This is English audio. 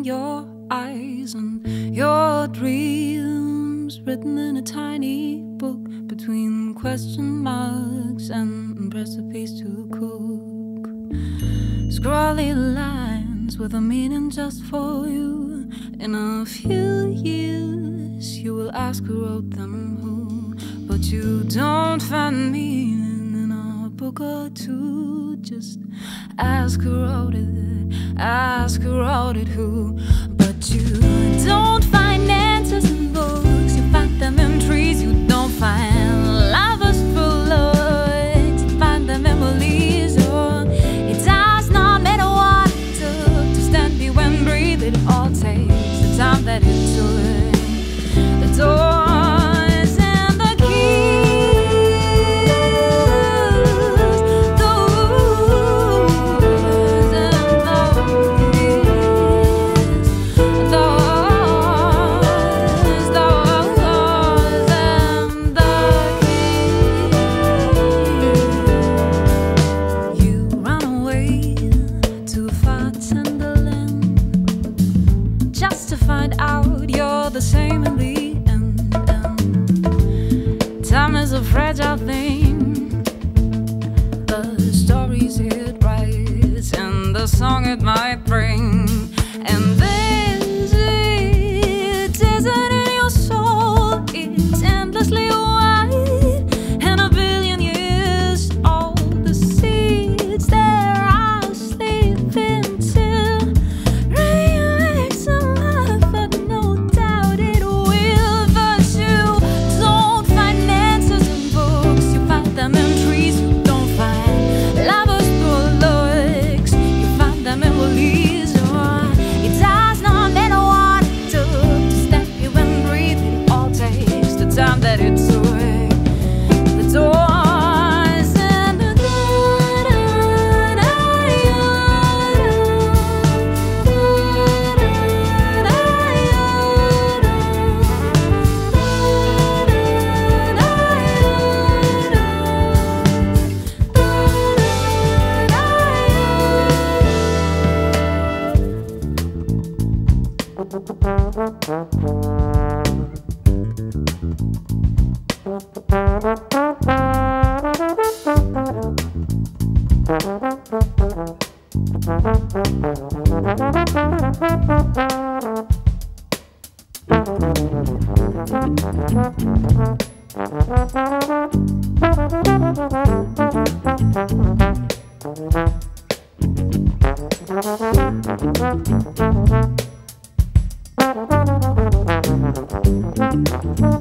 your eyes and your dreams written in a tiny book between question marks and recipes to cook. Scrawly lines with a meaning just for you. In a few years you will ask who wrote them, who, but you don't find meaning in a book or two. Just ask who wrote it, ask who wrote it, who. But you don't find answers in books, you find them in trees. You don't find lovers full of, you find them in beliefs. Oh, it does not matter what it took to stand here and breathe. It all takes the time that it took. The doors and the keys, doors and the keys, doors and the keys. You run away to a far tender land just to find out you're the same in the end. Time is a fragile thing. The stories it writes and the song it might bring. And this it isn't in your soul. It's endlessly wide and a billion years old. The seeds there are sleeping till rain wakes them up, but no doubt it will. But you don't find answers in books, you find them in trees. You don't find lovers through looks, you find them in beliefs. Oh, it does not matter what it took to stand here and breathe. It all takes the time that it took. The doors and the Thank you.